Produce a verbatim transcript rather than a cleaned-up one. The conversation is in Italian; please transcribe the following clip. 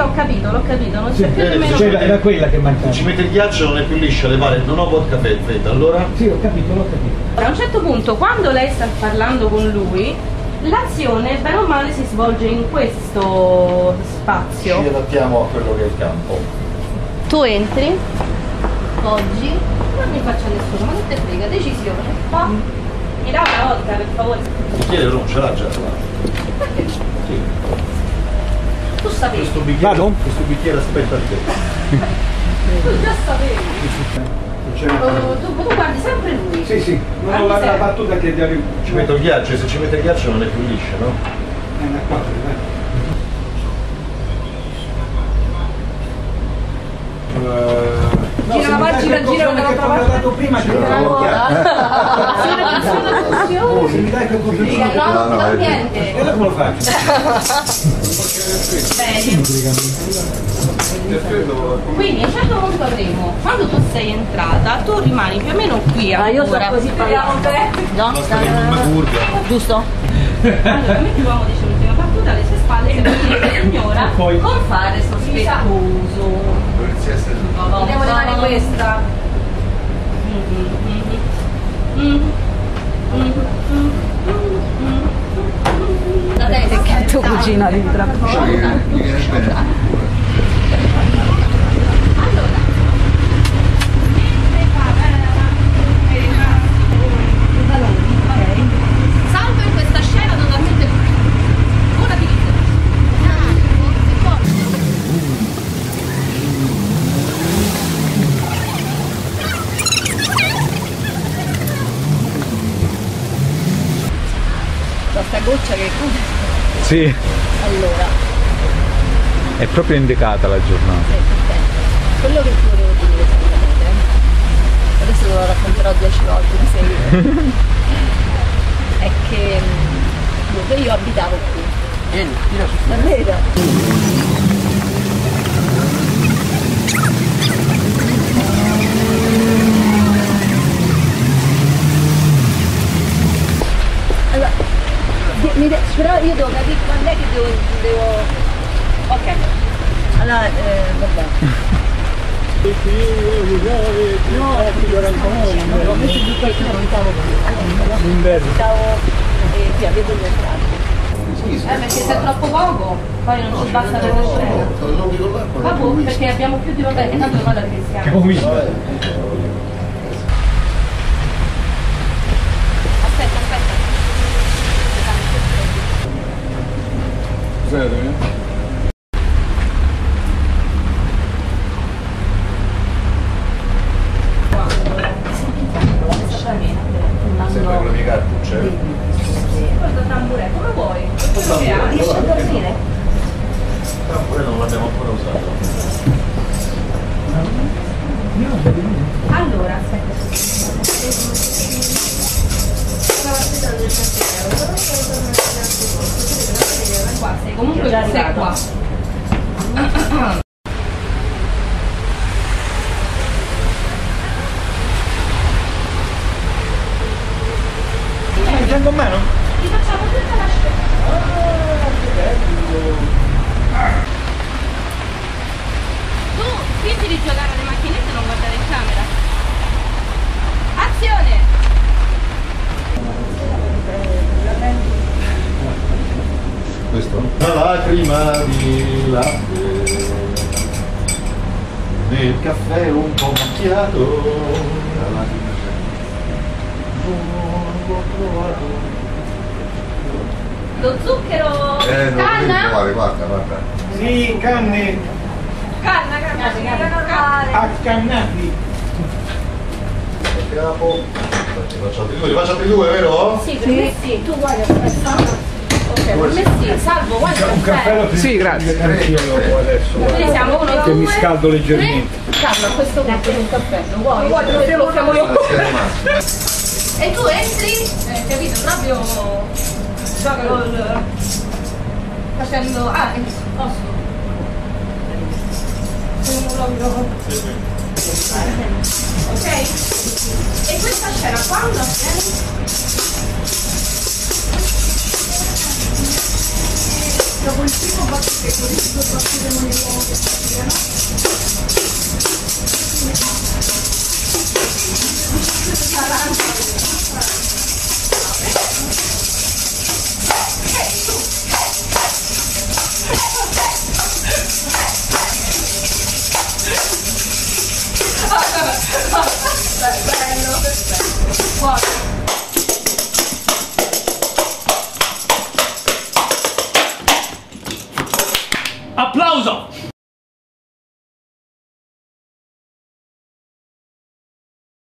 ho capito, l'ho capito, non c'è più nemmeno. Cioè, era quella che mancava. Ci mette il ghiaccio, non è più liscia, le pare, non ho vodka fredda, allora? Sì, ho capito, l'ho capito. A un certo punto, quando lei sta parlando con lui, l'azione bene o male si svolge in questo spazio. Ci adattiamo a quello che è il campo. Tu entri, oggi, non mi faccia nessuno, ma non te frega, decisione. Qua, mi dà una vodka per favore. Chiede non ce l'ha già. Perché? Sì. Tu sapevi. Questo bicchiere, Vado? questo bicchiere aspetta a te. Tu già sapevi. Uh, tu, tu guardi sempre lui. Sì, sì, non ho la, la battuta che ti arriva. Ci metto il ghiaccio e se ci mette il ghiaccio non è più liscia, no? È una quattro, dai. Gira la pagina, gira dall'altra parte. Ho dato prima che non se mi dai quel copertino. No, non fa niente. E come lo faccio? Quindi a un certo punto avremo, quando tu sei entrata, tu rimani più o meno qui a Ah, io sto ora. così parlando. No? curva. Giusto? Allora, mentre l'uomo dice l'ultima battuta alle sue spalle, se vedete signora, Poi- con fare sospettoso. Vogliamo rimane questa. La testa Che è tua cugina dentro. salvo in questa scena totalmente ora ti dico. Questa goccia che Sì, allora, è proprio indicata la giornata. sì, perfetto. Quello che ti volevo dire esattamente, adesso te lo racconterò dieci volte di seguito, è che mh, dove io abitavo qui. È vero? Allora, di- mi de- però io devo capire quando è che devo, devo... ok, allora eh, vabbè. No, ho messo il bicchiere, non stavo L'inverno. stavo eh, sì, avevo gli entrati. Eh, perché se è troppo poco, poi non ci basta per la scena. Vabbè, perché abbiamo più di vabbè, che tanto ormai la ripetiamo. Abbiamo visto. Aspetta, aspetta. Sempre con le mie cartucce. Guarda tambure, come vuoi? Riesci a dormire? Pure non l'abbiamo ancora usato. Allora, aspetta. Qua, sei comunque Già sei arrivato. qua. Stai con me, no? Ti facciamo tutta la scena. Tu fingi di giocare alle macchinette e non guardare in camera. Azione! Questo? Una lacrima di latte nel caffè un po' macchiato. La lacrima non l'ho trovato. Lo zucchero Eh, non devi canna? provare, guarda, guarda. Sì, canne Canna, canna, sì, canna. accannati. Capo. Faccio altri due, li faccio altri due, vero? Sì, per me sì, tu guarda, aspetta. Ok, per me sì, salvo, guarda Un caffè lo caffè. Sì, grazie. Anch'io adesso. Noi siamo uno, Che due, mi scaldo leggermente. tre. Carlo, a questo punto un caffè, lo vuoi? Guarda, te lo chiamo io. E tu entri, eh, capito, proprio gioca col... facendo... ah, posso? Ok? E questa scena quando avviene? Dopo il primo battito, così due battiremo le uova che si bello, perfetto. Guarda.